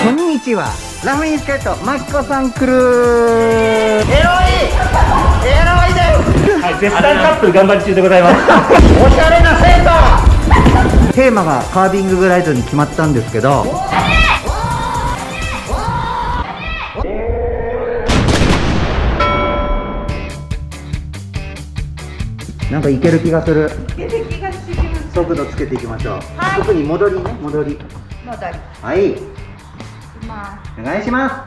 こんにちは。ラフィンスケートマキコさん来る。エロいです。 はい、絶賛カップル頑張り中でございます。 おしゃれな生徒。テーマがカービンググライドに決まったんですけど、なんかいける気がする。速度つけていきましょう。はい、特に戻りね、戻り。はい。お願いします。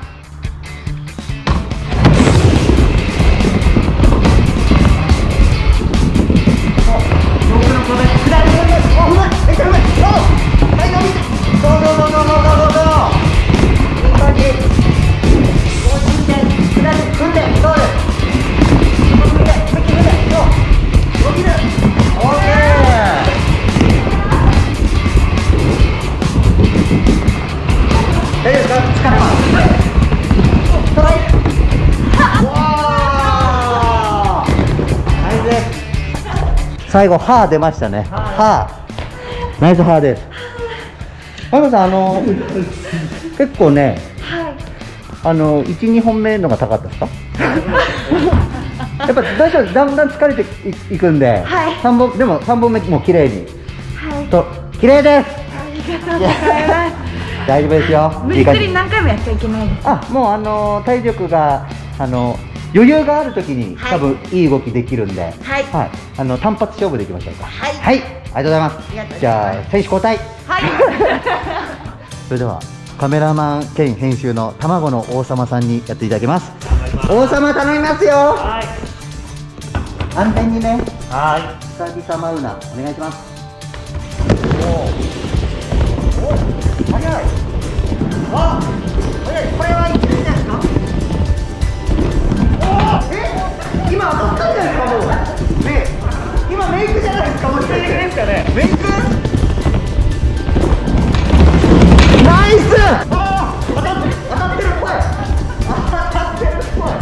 最後、歯出ましたね。歯。ナイス歯です。マコさん、結構ね。1、2本目のが高かったですか。やっぱ、大丈夫、だんだん疲れていくんで。3本、でも、3本目も綺麗に。綺麗です。 ありがとうございます。 大丈夫ですよ。 無理くり何回もやっちゃいけないです。 あ、もう、体力が、余裕があるときに、多分いい動きできるんで、はい、単発勝負でいきましょうか。はい、ありがとうございます。じゃあ、選手交代。はい。それでは、カメラマン兼編集の卵の王様さんにやっていただきます。王様頼みますよ。はい。安全にね。はい。久々マウナ、お願いします。お、早い。あ、早い。これはいけるんじゃないですか。今当たったんじゃないですか、もう。ね、今メイクじゃないですか、もう。メイクですかね。メイク。ナイス。当たってるっぽい。当たってるっぽい。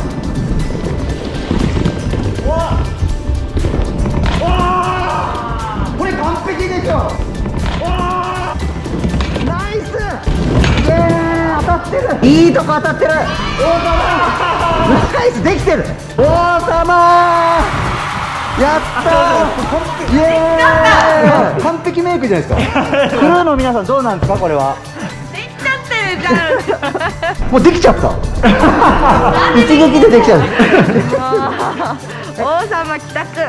これ完璧でしょ。ナイス。イエーイ、当たってる。いいとこ当たってる。王様。ナイス、できてる。王様やったー。イエーイ。完璧メイクじゃないですか。クルーの皆さんどうなんですか、これは。 できちゃってるじゃん。 もうできちゃった。一撃でできちゃう。 王様帰宅。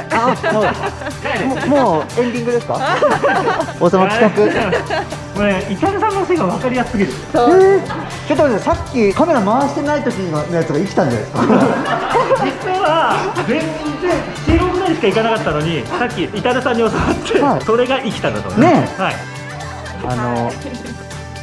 もうエンディングですか。王様帰宅。 これイタルさんのせいが分かりやすすぎる。 ちょっと待って、さっきカメラ回してない時のやつが生きたんじゃないですか。 実は全然4、5ぐらいしか行かなかったのに、さっきイタルさんに教わって、それが生きたんだと思います。はい。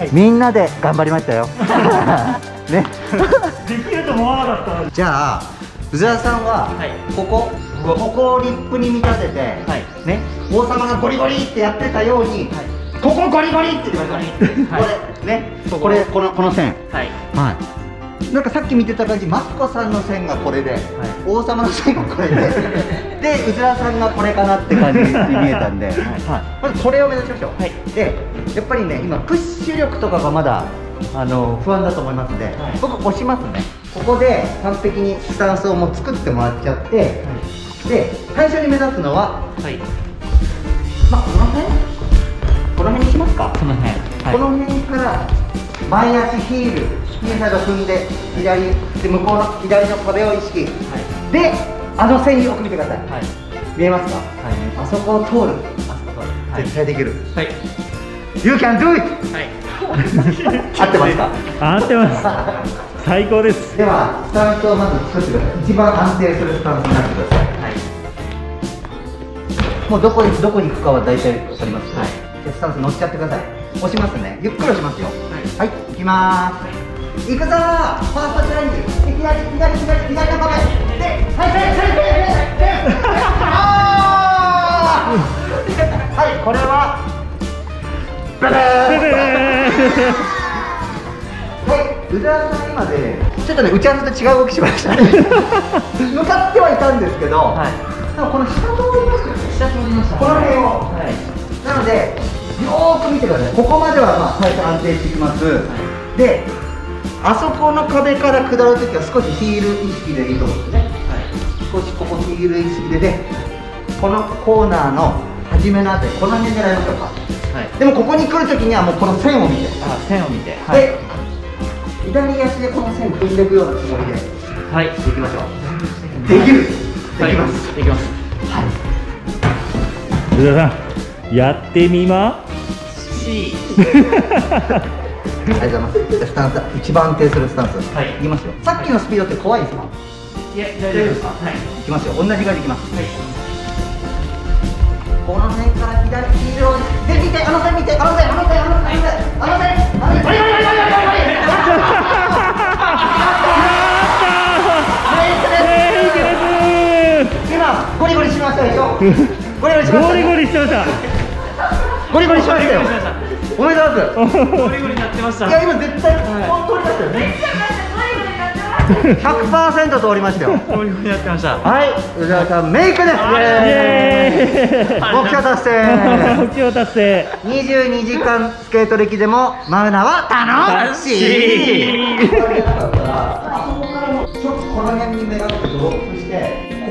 みんなで頑張りましたよ。ね。 できると思わなかった。 じゃあ、宇沢さんはここをリップに見立てて、ね、王様がゴリゴリってやってたように、ここゴリゴリって言ってください。これね、この線。はい。なんかさっき見てた感じ、マキコさんの線がこれで、王様の線がこれで、で、宇沢さんがこれかなって感じに見えたんで、まずこれを目指しましょう。で、やっぱりね、今プッシュ力とかがまだ不安だと思いますんで、僕押しますね。ここで完璧にスタンスをもう作ってもらっちゃって、で、最初に目指すのは、まあこの辺にしますか。この辺から前足ヒール、インサイド踏んで左で向こうの左の壁を意識、で線よく見てください。見えますか。あそこを通る。絶対できる。You can do it。合ってますか。 合ってます。最高です。 ではスタンスをまず作ってください。一番安定するスタンスになってください。もうどこに行くかは大体分かります。スタンス乗っちゃってください。押しますね。ゆっくり押しますよ。はい、行きまーす。行くぞー。ファーストチャレンジ。左の壁。で、はい、これはブブー。はい、宇沢さん今でちょっとね、打ち合わせと違う動きしましたね。向かってはいたんですけど、でもこの下通りましたよ。この辺を。なのでよーく見てください。ここまではまあ最初安定してきます。 で、あそこの壁から下るときは少しヒール意識でいいと思うんですね。少しここヒール意識で、このコーナーの初めのあたり、この辺狙いましょうか。でもここに来るときにはもうこの線を見て、 線を見て、 で左足でこの線踏んでいくようなつもりで、 はい、 いきましょう。できる、できます、 できます。 はい。 宇田さん、やってみまし。 ありがとうございます。スタンス、一番安定するスタンス。はい、いきますよ。さっきのスピードって怖いですか？ いや、大丈夫ですか？はい。 いきますよ。同じができます。はい。この辺から左黄色で見て、あの線見て、あの線、あの線、あの線、あの線、あの線、今ゴリゴリしましたでしょ。ゴリゴリしました。ゴリゴリしてました。ゴリゴリしましたよ。おめでとうございます。ゴリゴリになってました。いや、今絶対本当になったよね。100% 通りましたよ。ゴリゴリになってました。はい、宇沢さんメイクです。目標達成。目標達成。22時間スケート歴でもマウナは楽しい。ちょっとこの辺に目がけてドロップして、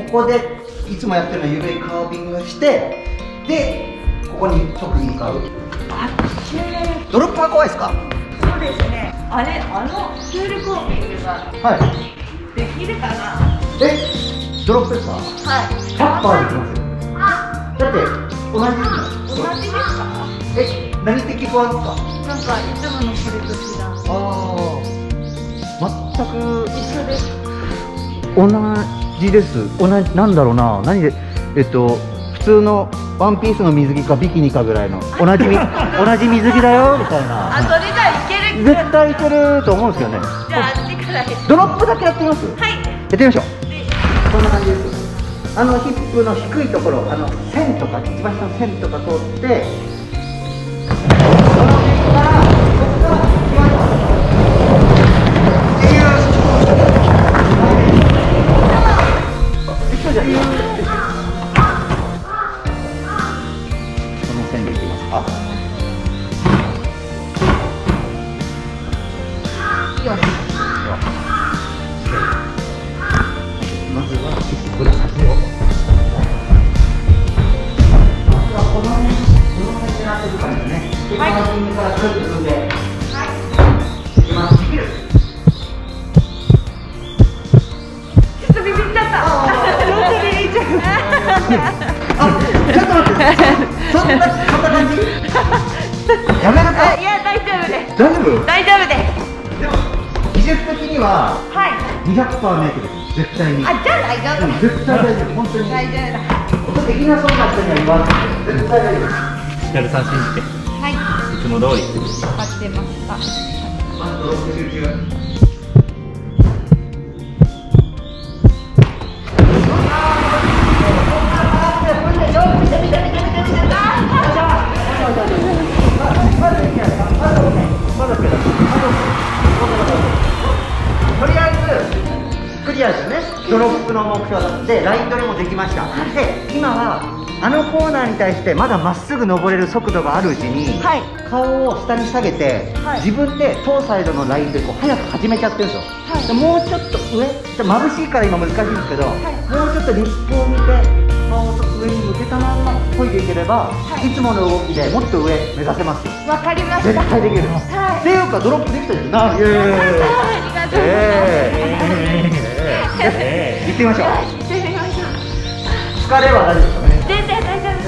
ここでいつもやってるのは緩いカービングしてで、ここに直に向かう。ドロップは怖いですか？ そうですね。あのクールコーピングができるかな。 ドロップですか？はい。100%できますよ。だって同じですか？何的不安ですか？ なんかいつものそれと違う。 全く一緒です。 同じです。なんだろうな、何で普通のワンピースの水着かビキニかぐらいの同じ水着だよみたいな。 それじゃいける。 絶対いけると思うんですけどね。 じゃああっちからドロップだけやってみます？はい、やってみましょう。こんな感じです。ヒップの低いところ、線とか一番下の線とか通ってやめるか？いや、大丈夫です。大丈夫？大丈夫です。でも技術的には200%メイクです。絶対に。じゃあ大丈夫。絶対大丈夫。本当に大丈夫だ。できなそうな人には言わない。絶対大丈夫です。 ヒカルさん信じて。はい。いつも通り。 分かってました。 とりあえずクリアですね。ドロップの目標でライン取りもできました。で、今はコーナーに対してまだまっすぐ登れる速度があるうちに、顔を下に下げて、自分でトーサイドのラインでこう早く始めちゃってるんですよ。もうちょっと上、眩しいから今難しいんですけど、もうちょっとリップを見て顔を上に向けたまんま漕いでいければ、いつもの動きでもっと上目指せますよ。 わかりました。 絶対できる。っていうかドロップできたじゃん。ありがとうございます。行ってみましょう。 行ってみましょう。 疲れは大丈夫ですかね？ 全然大丈夫です。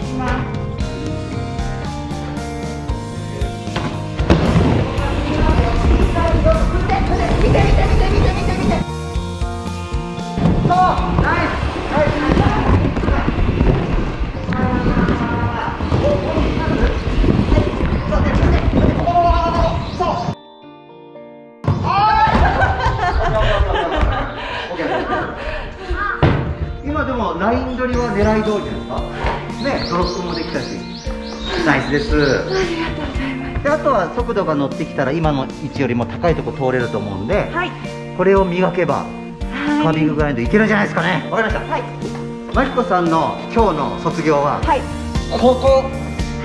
今でもライン取りは狙い通りですかね。ドロップもできたしナイスです。ありがとうございます。で、あとは速度が乗ってきたら今の位置よりも高いところ通れると思うんで、これを磨けばカービンググラインドいけるんじゃないですかね。わかりました。マリコさんの今日の卒業は、ここ